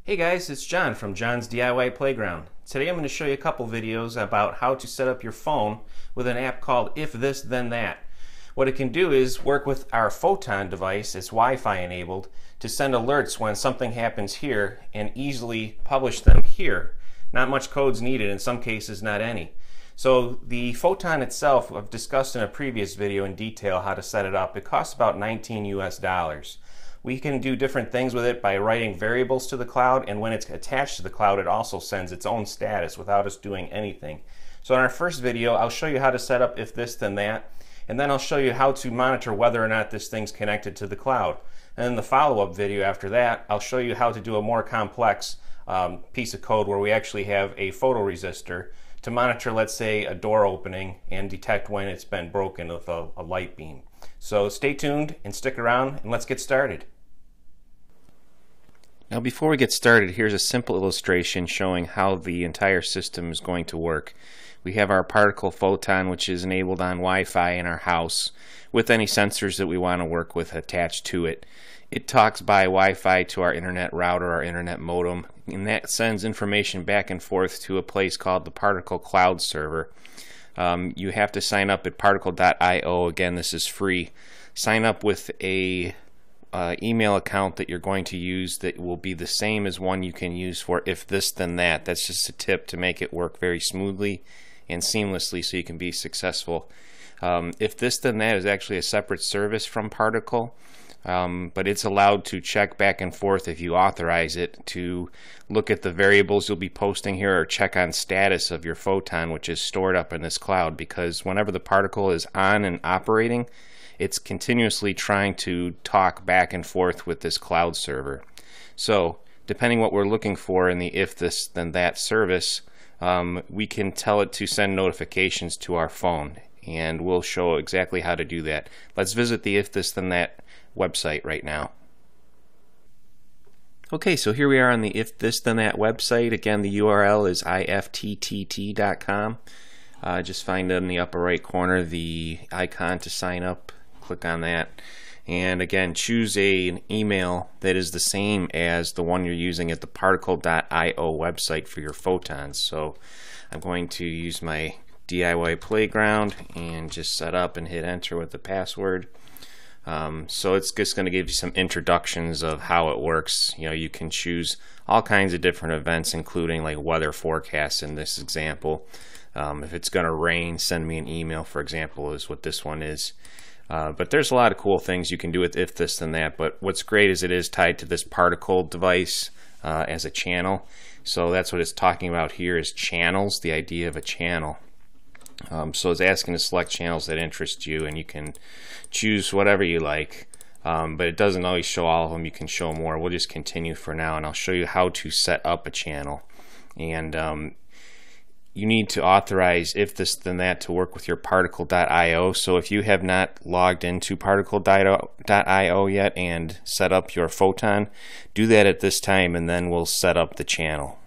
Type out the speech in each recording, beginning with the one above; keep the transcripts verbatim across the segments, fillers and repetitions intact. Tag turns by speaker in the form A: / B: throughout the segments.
A: Hey guys, it's John from John's D I Y Playground. Today I'm going to show you a couple videos about how to set up your phone with an app called If This Then That. What it can do is work with our Photon device, it's Wi-Fi enabled, to send alerts when something happens here and easily publish them here. Not much code's needed, in some cases not any. So the Photon itself, I've discussed in a previous video in detail how to set it up. It costs about nineteen U S dollars. We can do different things with it by writing variables to the cloud, and when it's attached to the cloud it also sends its own status without us doing anything. So in our first video I'll show you how to set up If This Then That, and then I'll show you how to monitor whether or not this thing's connected to the cloud. And in the follow-up video after that I'll show you how to do a more complex um, piece of code where we actually have a photoresistor to monitor, let's say, a door opening and detect when it's been broken with a, a light beam. So stay tuned and stick around and let's get started. Now before we get started, here's a simple illustration showing how the entire system is going to work. We have our Particle Photon, which is enabled on Wi-Fi in our house with any sensors that we want to work with attached to it. It talks by Wi-Fi to our internet router, our internet modem, and that sends information back and forth to a place called the Particle Cloud Server. Um, you have to sign up at particle dot i o. Again, this is free. Sign up with a Uh, email account that you're going to use that will be the same as one you can use for If This Then That. That's just a tip to make it work very smoothly and seamlessly so you can be successful. Um, If This Then That is actually a separate service from Particle, um, but it's allowed to check back and forth if you authorize it to look at the variables you'll be posting here or check on status of your Photon, which is stored up in this cloud, because whenever the Particle is on and operating, it's continuously trying to talk back and forth with this cloud server. So depending what we're looking for in the If This Then That service, um, we can tell it to send notifications to our phone, and we'll show exactly how to do that. Let's visit the If This Then That website right now. Okay, so here we are on the If This Then That website. Again, the U R L is I F T T T dot com. Uh, just find in the upper right corner the icon to sign up. Click on that, and again choose a, an email that is the same as the one you're using at the particle dot i o website for your photons. So I'm going to use my D I Y Playground and just set up and hit enter with the password. Um, so it's just going to give you some introductions of how it works. You know, you can choose all kinds of different events, including like weather forecasts in this example. Um, if it's going to rain, send me an email, for example, is what this one is. Uh, but there's a lot of cool things you can do with If This Then That, but what's great is it is tied to this Particle device uh, as a channel. So that's what it's talking about here, is channels, the idea of a channel. Um, so it's asking to select channels that interest you, and you can choose whatever you like, um, but it doesn't always show all of them. You can show more. We'll just continue for now, and I'll show you how to set up a channel. And um, you need to authorize If This Then That to work with your particle dot i o. So if you have not logged into particle dot i o yet and set up your Photon, do that at this time, and then we'll set up the channel.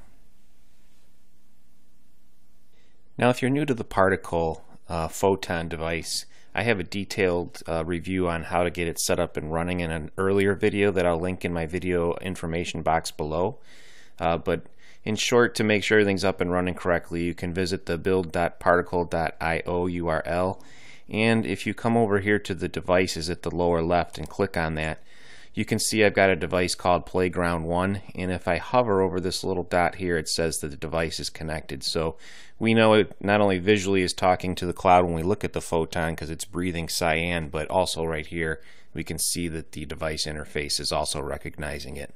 A: Now if you're new to the Particle uh, Photon device, I have a detailed uh, review on how to get it set up and running in an earlier video that I'll link in my video information box below. Uh, but in short, to make sure everything's up and running correctly, you can visit the build dot particle dot i o U R L, and if you come over here to the devices at the lower left and click on that, you can see I've got a device called Playground one, and if I hover over this little dot here, it says that the device is connected. So we know it not only visually is talking to the cloud when we look at the Photon because it's breathing cyan, but also right here we can see that the device interface is also recognizing it.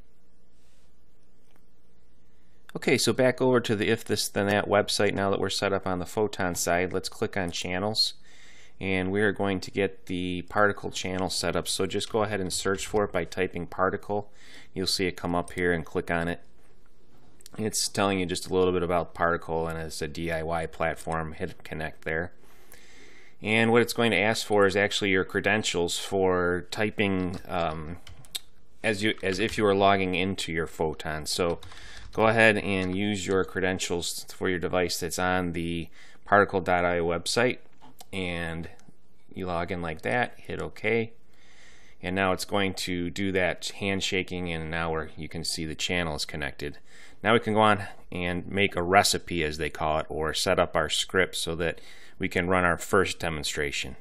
A: Okay, so back over to the If This Then That website now that we're set up on the Photon side. Let's click on Channels, and we are going to get the Particle channel set up. So just go ahead and search for it by typing Particle. You'll see it come up here, and click on it. It's telling you just a little bit about Particle, and it's a D I Y platform. Hit connect there. And what it's going to ask for is actually your credentials for typing um, as you as if you were logging into your Photon. So go ahead and use your credentials for your device that's on the particle dot i o website, and you log in like that, hit OK, and now it's going to do that handshaking, and now we're, you can see the channel is connected. Now we can go on and make a recipe, as they call it, or set up our script so that we can run our first demonstration.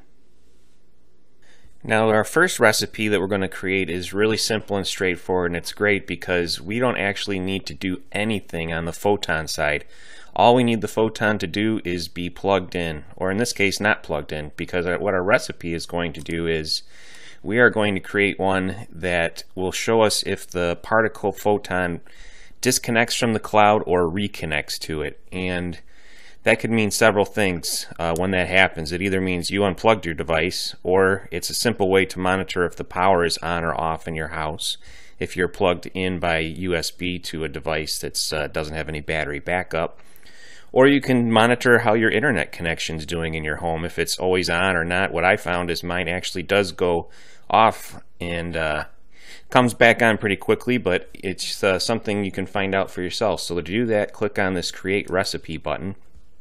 A: Now our first recipe that we're going to create is really simple and straightforward, and it's great because we don't actually need to do anything on the photon side. All we need the photon to do is be plugged in, or in this case not plugged in, because what our recipe is going to do is we are going to create one that will show us if the particle photon disconnects from the cloud or reconnects to it. And that could mean several things uh, when that happens. It either means you unplugged your device, or it's a simple way to monitor if the power is on or off in your house if you're plugged in by U S B to a device that uh, doesn't have any battery backup. Or you can monitor how your internet connection is doing in your home, if it's always on or not. What I found is mine actually does go off and uh, comes back on pretty quickly, but it's uh, something you can find out for yourself. So to do that, click on this Create Recipe button.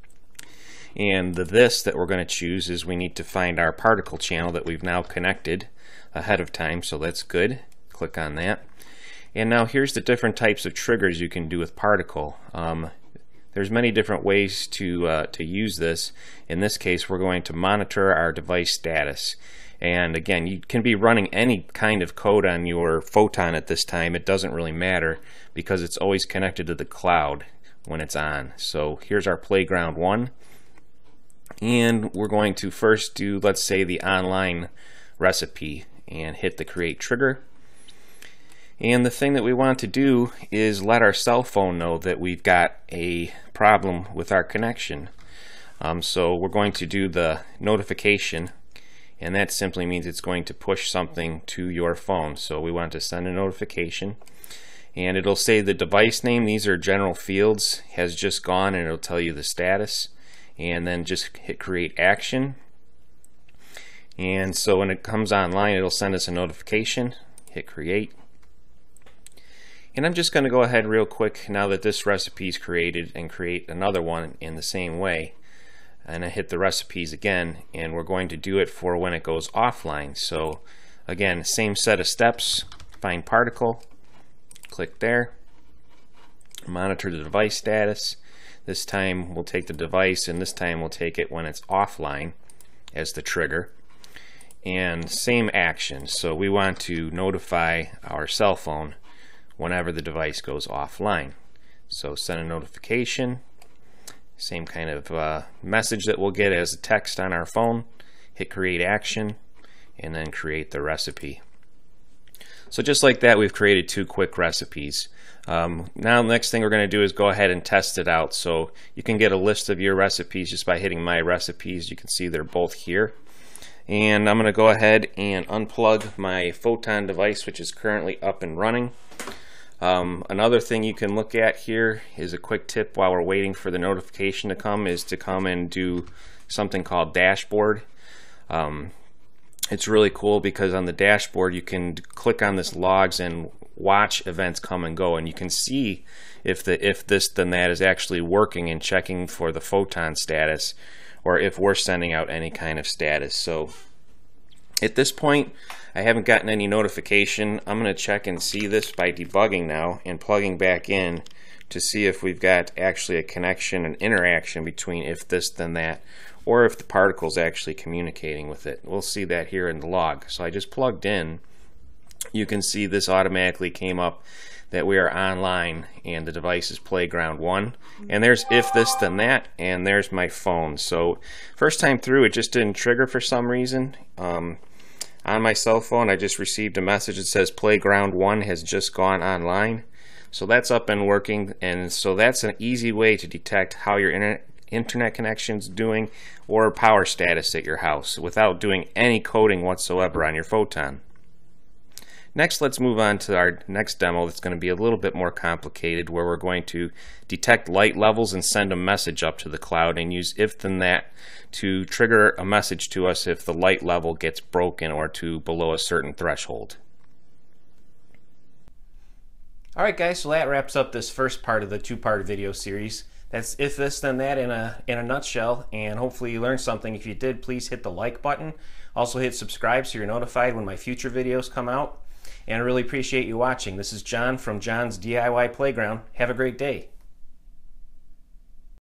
A: And the this that we're going to choose is we need to find our particle channel that we've now connected ahead of time, so that's good. Click on that. And now here's the different types of triggers you can do with particle. Um, There's many different ways to uh, to use this. In this case, we're going to monitor our device status. And again, you can be running any kind of code on your photon at this time. It doesn't really matter because it's always connected to the cloud when it's on. So here's our playground one. And we're going to first do, let's say, the online recipe and hit the create trigger. And the thing that we want to do is let our cell phone know that we've got a problem with our connection. Um, so we're going to do the notification, and that simply means it's going to push something to your phone. So we want to send a notification, and it'll say the device name, these are general fields, has just gone, and it'll tell you the status. And then just hit create action. And so when it comes online, it'll send us a notification. Hit create. And I'm just going to go ahead real quick now that this recipe is created and create another one in the same way. And I hit the recipes again, and we're going to do it for when it goes offline. So again, same set of steps. Find particle, click there, monitor the device status. This time we'll take the device, and this time we'll take it when it's offline as the trigger. And same action. So we want to notify our cell phone whenever the device goes offline. So send a notification, same kind of uh, message that we'll get as a text on our phone. Hit create action, and then create the recipe. So just like that, we've created two quick recipes. Um, now the next thing we're going to do is go ahead and test it out. So you can get a list of your recipes just by hitting my recipes. You can see they're both here. And I'm going to go ahead and unplug my photon device, which is currently up and running. Um, another thing you can look at here is a quick tip while we're waiting for the notification to come, is to come and do something called dashboard. Um, it's really cool because on the dashboard you can click on this logs and watch events come and go, and you can see if the if this then that is actually working and checking for the photon status, or if we're sending out any kind of status. So at this point I haven't gotten any notification. I'm going to check and see this by debugging now and plugging back in to see if we've got actually a connection and interaction between if this then that, or if the particle's actually communicating with it. We'll see that here in the log. So I just plugged in. You can see this automatically came up that we are online and the device is playground one. And there's if this then that, and there's my phone. So first time through it just didn't trigger for some reason. Um, on my cell phone I just received a message that says playground one has just gone online. So that's up and working, and so that's an easy way to detect how your internet internet connection's doing or power status at your house without doing any coding whatsoever on your photon. Next, let's move on to our next demo that's going to be a little bit more complicated, where we're going to detect light levels and send a message up to the cloud and use if then that to trigger a message to us if the light level gets broken or to below a certain threshold. Alright guys, so that wraps up this first part of the two-part video series. that's if this then that in a in a nutshell, and hopefully you learned something. If you did, please hit the like button. Also hit subscribe so you're notified when my future videos come out. And I really appreciate you watching. This is John from John's D I Y Playground. Have a great day.